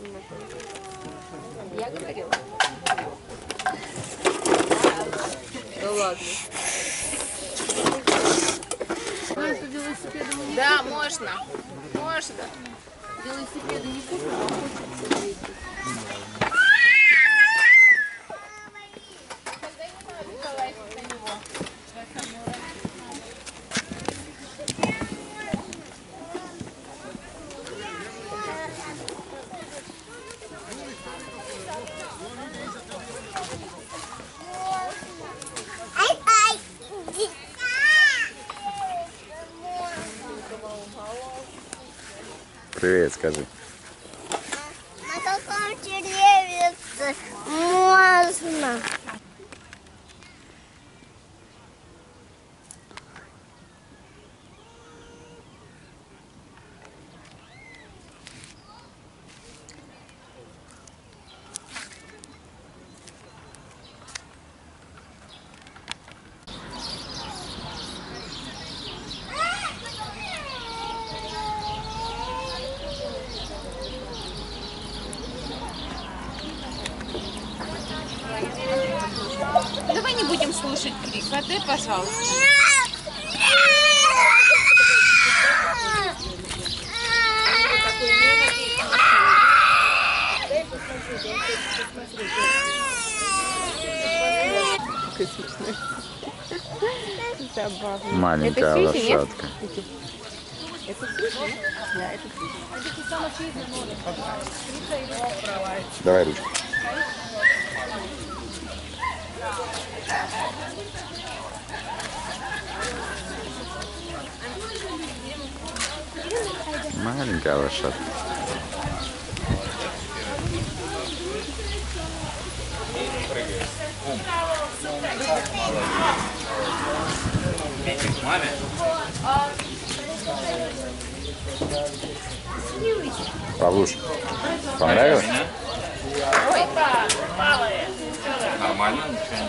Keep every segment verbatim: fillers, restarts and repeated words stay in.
Я говорила. Да ладно. Да, можно. Можно. Велосипеды не купим, а хочется ездить. Привет, скажи. На каком дереве можно? Давай не будем слушать крик, а ты, пожалуйста. Забавно. Маленькая Это Свити, лошадка. нет? Это Свити? Да, это Свити. Давай ручку. Маленькая лошадка. Маме? Павлуш, понравилось? Ой, Нормально, ничего,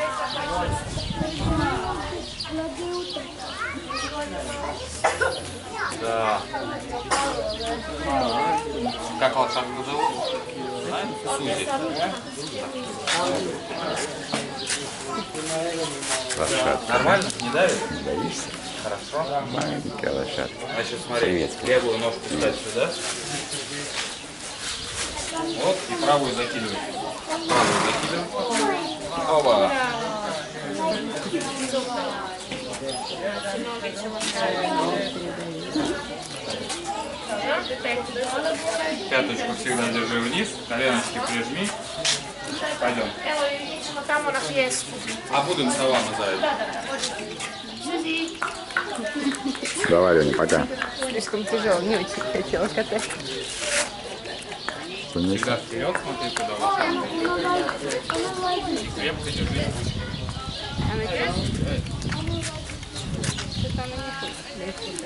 ничего. Да. Как лошадку зовут? Сузи. Лошадка. Нормально? Не давит? Не боишься? Хорошо. Маленькая лошадка. А сейчас смотри, Привет. левую ножку ставь сюда. Вот, и правую закидывай. Правую закидывай. Оба. Пяточку всегда держи вниз, коленочки прижми. Пойдем. А будем сова назовем. Давай, Леня, пока. слишком тяжело, не очень хотела катать. Всегда вперед смотри, куда лошадка. Крепко держи. Она тянет? Что-то она не хочет.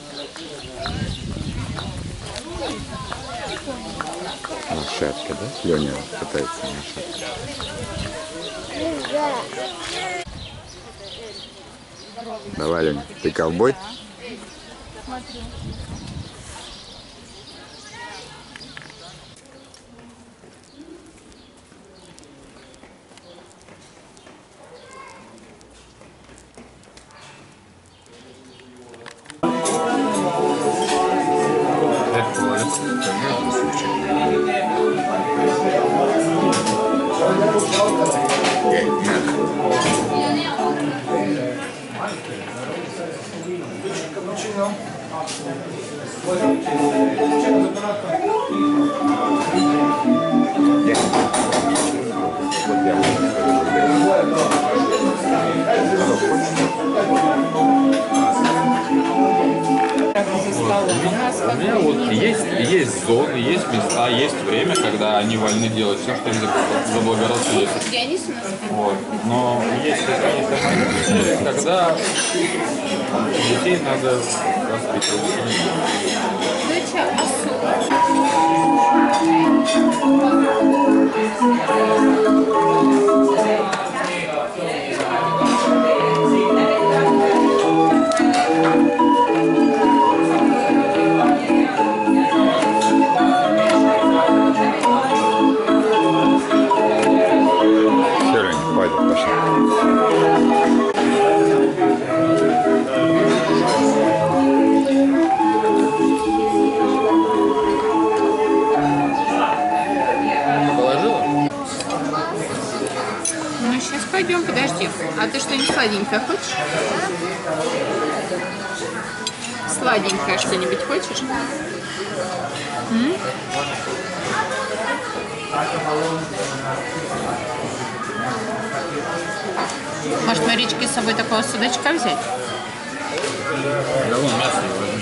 Лошадка, да? Леня катается на лошадке. Давай, Леня, ты ковбой? Смотрю. У меня вот есть, есть зоны, есть места, есть время, когда они вольны делать все, что им заблагорассудится. Вот. Но есть какие-то моменты, когда детей надо воспитывать. пойдем, подожди. А ты что-нибудь сладенькое хочешь? Сладенькое что-нибудь хочешь? М? Может, Маричке с собой такого судачка взять? Да вон мясо возьми.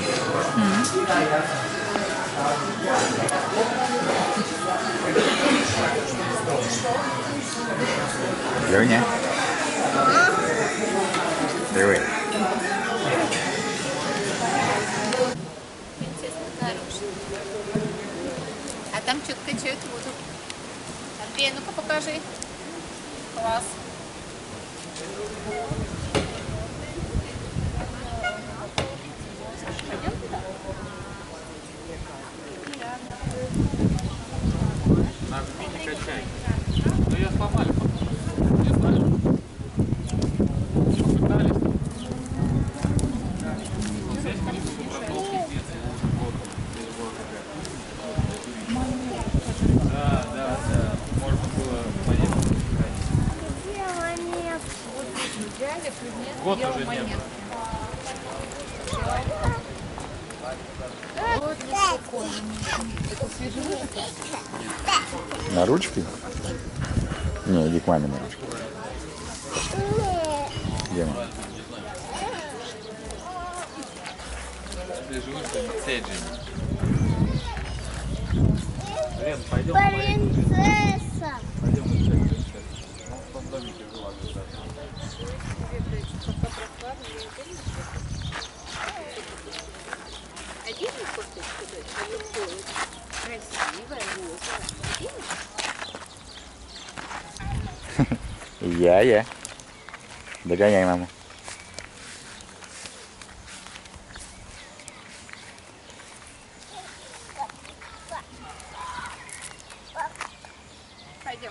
Лёня. Давай. А там что-то качают воду. Андрей, ну-ка покажи. Класс. Нажми, не качай. Ну я сломали потом. Не знаю. Попытались. Здесь количество продуктов нет. Да, да, да. Можно было монетку сыграть. Вот уже не было. На ручке? Не, иди к маме на ручку. Где мама? Лен, пойдем. Принцесса. Пойдем в принцесса. Ну, в том домике жила когда-то. Один кофточку дать? Красивая, розовая. Я, я. Догоняй маму. Пойдем.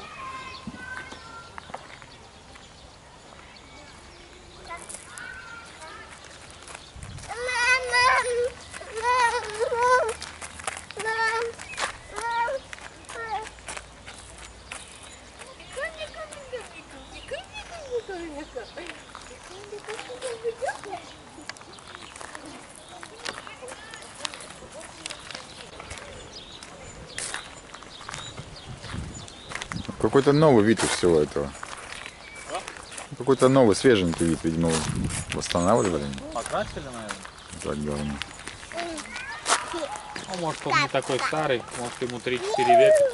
Какой-то новый вид у всего этого. Какой-то новый, свеженький вид, видимо, восстанавливали. Покрасили, наверное? Так говорим. Ну, может, он не такой старый, может, ему три-четыре века.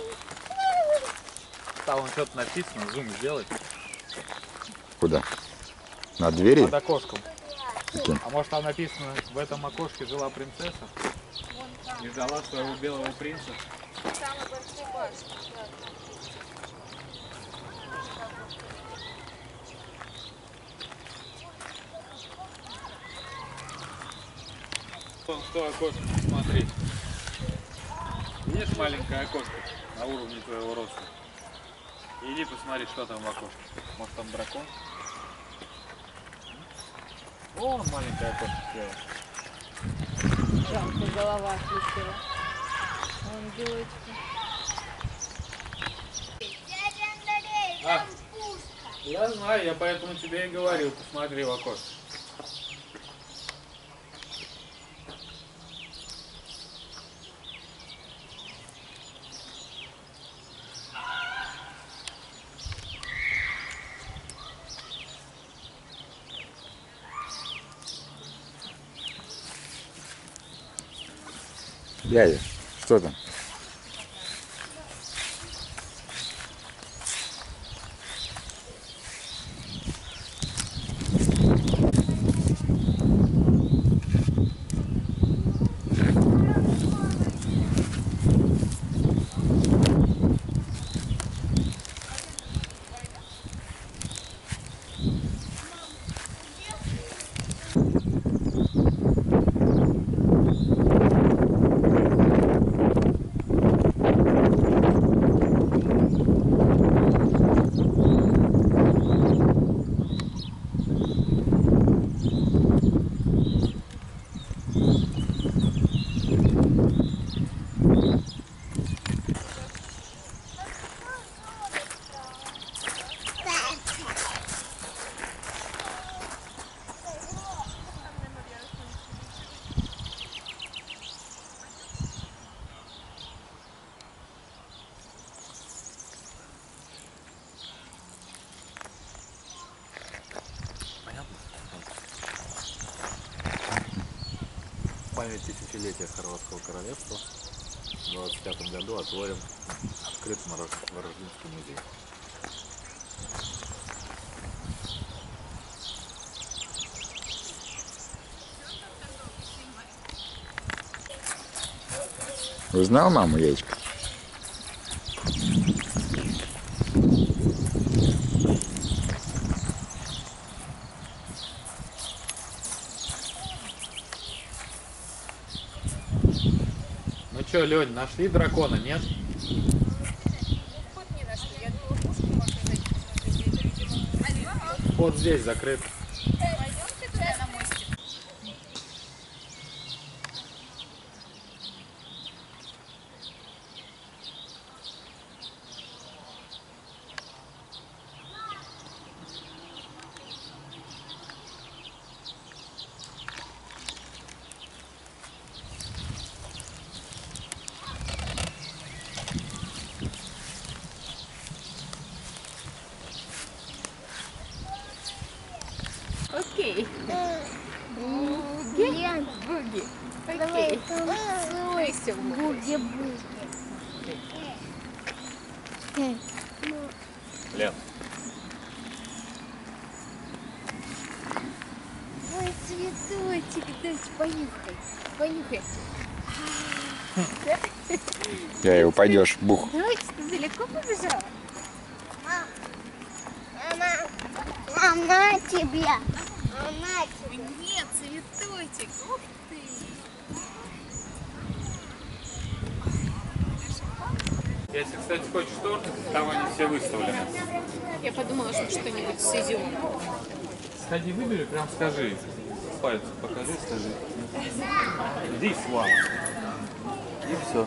Там что-то написано, зум сделать. Куда? На двери? Под окошком. Каким? А может, там написано, в этом окошке жила принцесса и ждала своего белого принца. Вон в то окошко, смотри. Видишь маленькое окошко на уровне твоего роста? Иди посмотри, что там в окошке. Может, там дракон? Вон маленькое окошко слева. Жалко, голова слетела. Вон девочка. Дядя Андрей, А, там пушка. я знаю, я поэтому тебе и говорил, посмотри в окошко. Дядя, что там? память тысячелетия Хорватского королевства в двадцать пятом году отворим открытый Варождинский музей. Узнал маму, яичко? Ну чё, Лёнь, нашли дракона, нет? Вход не нашли. Я думала, пушку можно зайти посмотреть. Это, видимо, Вход здесь закрыт. пойдемте туда на мостик. Окей. Лен, Буги. давай Окей. танцуй. Весело. Буги-буги. Лен. Ой, цветочек, дочь, понюхай. Понюхай. Я и упадешь, бух. Дочь, ты далеко побежала? Мама, она тебя. Она тебя. Нет, цветочек. Ух ты. Если, кстати, хочешь торт, там они все выставлены. Я подумала, что что-нибудь с изюмом. Сходи, выбери, прям скажи. Пальцем покажи, скажи. This one. И все.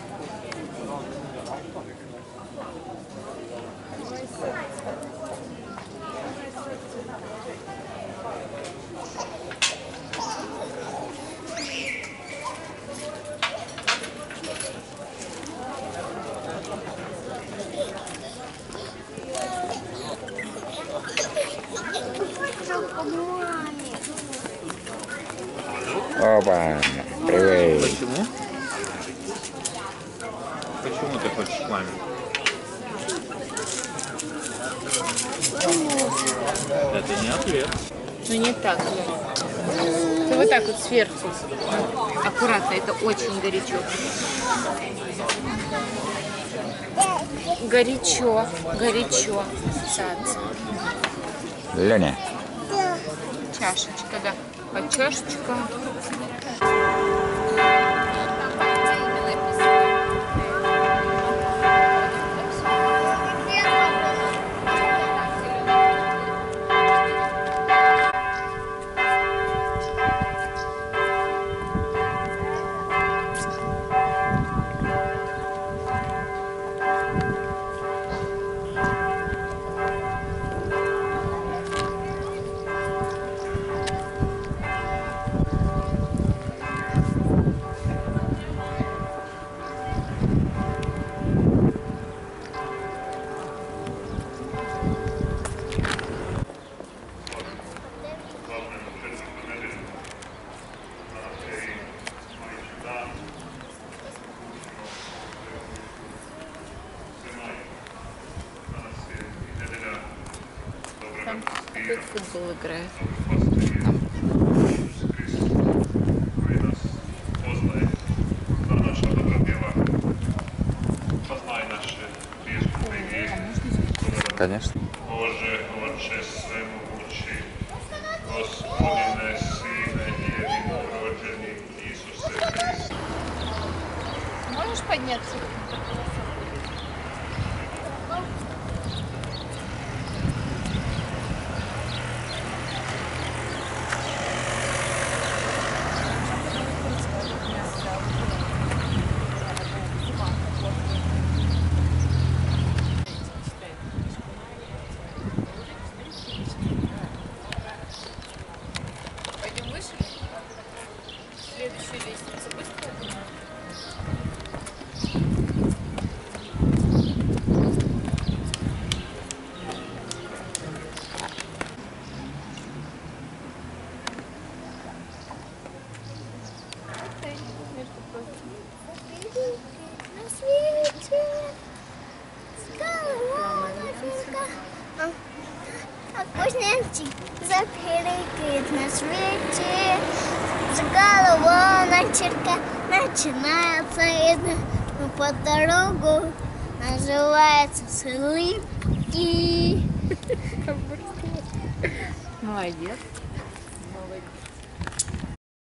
Опа, привет. Почему? Почему ты хочешь к маме? Это не ответ. Ну не так. Ты вот так вот сверху. Аккуратно, это очень горячо. Горячо, горячо. Цаца. Леня. Чашечка, да. А чашечка. Там опять футбол играет. Конечно. Боже, Отче Всемогущий, Господине, Сине и Единороджений Иисусе Христе. Можешь подняться? Пойдем выше? Следующая лестница быстро? Кузнечик запирикает на свете. С головоночерка начинается видно, но по дорогу называется Слипки. Молодец. Молодец.